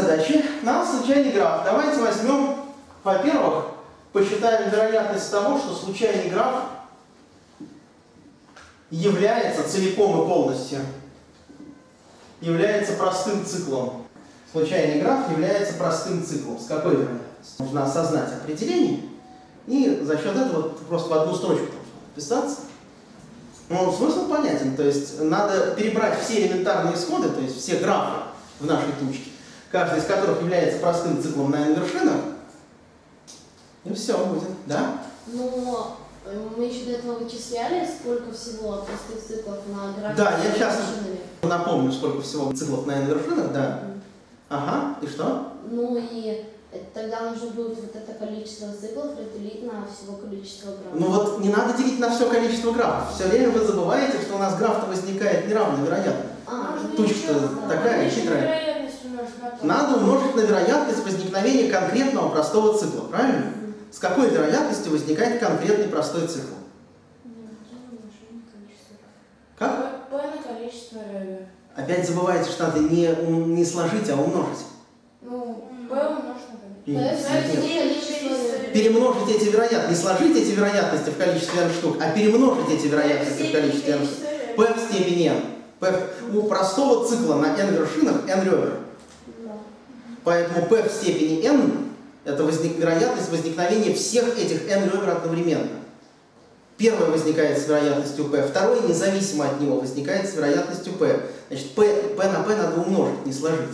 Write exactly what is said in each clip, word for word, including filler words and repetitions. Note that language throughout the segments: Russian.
задачи. Нам случайный граф. Давайте возьмем, во-первых, посчитаем вероятность того, что случайный граф является целиком и полностью является простым циклом. Случайный граф является простым циклом. С какой вероятностью? Нужно осознать определение и за счет этого просто в одну строчку вписаться. Ну, смысл понятен. То есть надо перебрать все элементарные исходы, то есть все графы в нашей тучке, каждый из которых является простым циклом на n вершинах, и все будет, да? Но мы еще до этого вычисляли, сколько всего простых циклов на графике. Да, я сейчас напомню, сколько всего циклов на n вершинах, да. Mm. Ага, и что? Ну и тогда нужно будет вот это количество циклов разделить на всего количество графов. Ну вот не надо делить на все количество графов. Все время вы забываете, что у нас граф-то возникает неравно вероятно. А, тучка такая хитрая. Надо умножить на вероятность возникновения конкретного простого цикла, правильно? Mm. С какой вероятностью возникает конкретный простой цикл? Как? P на количество ребер. Опять забываете, что надо не, не сложить, а умножить. Ну, P умножить на количество. Перемножить эти вероятности, не сложить эти вероятности в количестве n штук, а перемножить эти вероятности в количестве n штук. P в степени n. P, у простого цикла на n вершинах n ребер. Поэтому P в степени n – это возник, вероятность возникновения всех этих n ребер одновременно. Первое возникает с вероятностью P, второе, независимо от него, возникает с вероятностью P. Значит, P, P на P надо умножить, не сложить.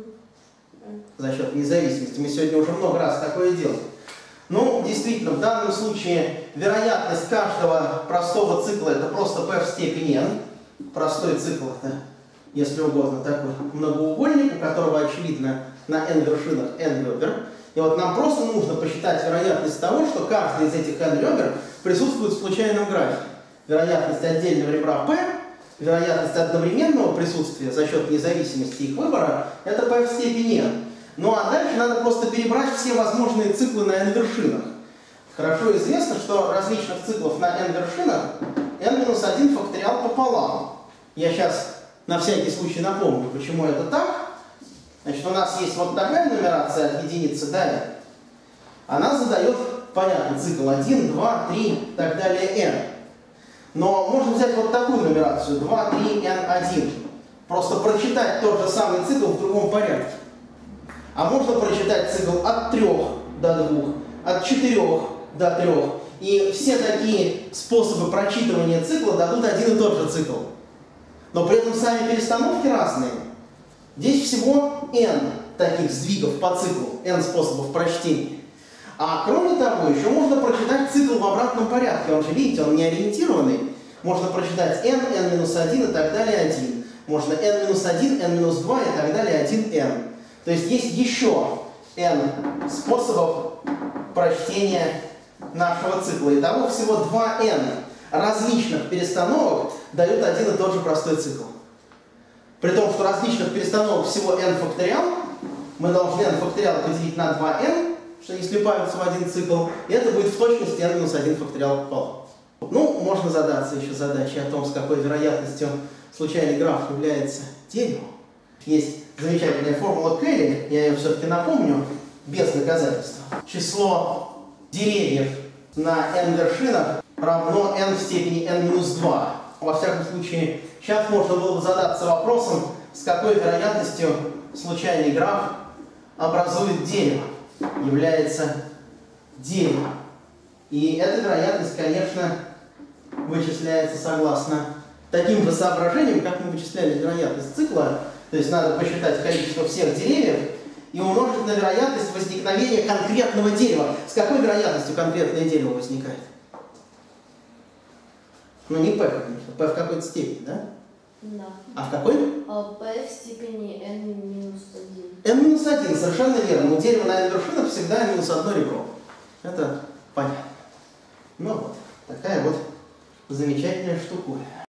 За счет независимости. Мы сегодня уже много раз такое делали. Ну, действительно, в данном случае вероятность каждого простого цикла – это просто P в степени n. Простой цикл – это, если угодно, такой многоугольник, у которого, очевидно, на n вершинах n ребер. И вот нам просто нужно посчитать вероятность того, что каждый из этих n ребер присутствует в случайном графике. Вероятность отдельного ребра P, вероятность одновременного присутствия за счет независимости их выбора – это P в степени n. Ну а дальше надо просто перебрать все возможные циклы на n вершинах. Хорошо известно, что различных циклов на n вершинах n минус один факториал пополам. Я сейчас на всякий случай напомню, почему это так. Значит, у нас есть вот такая нумерация от единицы далее. Она задает, понятно, цикл один, два, три и так далее n. Но можно взять вот такую нумерацию два, три, эн один. Просто прочитать тот же самый цикл в другом порядке. А можно прочитать цикл от трех до двух, от четырех до трех. И все такие способы прочитывания цикла дадут один и тот же цикл. Но при этом сами перестановки разные. Здесь всего n таких сдвигов по циклу, n способов прочтения. А кроме того, еще можно прочитать цикл в обратном порядке. Он же, видите, он не ориентированный. Можно прочитать n, n минус один и так далее один. Можно n минус один, n минус два и так далее один n. То есть есть еще n способов прочтения нашего цикла. Итого всего два n различных перестановок дают один и тот же простой цикл. При том, что различных перестановок всего n факториал, мы должны n факториал поделить на два n, что они слипаются в один цикл, и это будет в точности n минус один факториал пополам. Ну, можно задаться еще задачей о том, с какой вероятностью случайный граф является деревом. Есть замечательная формула Келли, я ее все-таки напомню, без доказательства. Число деревьев на n вершинах равно n в степени n минус два. Во всяком случае, сейчас можно было бы задаться вопросом, с какой вероятностью случайный граф образует дерево, является деревом. И эта вероятность, конечно, вычисляется согласно таким же соображениям, как мы вычисляли вероятность цикла. То есть надо посчитать количество всех деревьев и умножить на вероятность возникновения конкретного дерева. С какой вероятностью конкретное дерево возникает? Ну не P, конечно. P в какой-то степени, да? Да. А в какой? P в степени n минус один. n минус один, совершенно верно. У дерева на n вершинах всегда n минус одно ребро. Это понятно. Ну вот, такая вот замечательная штука.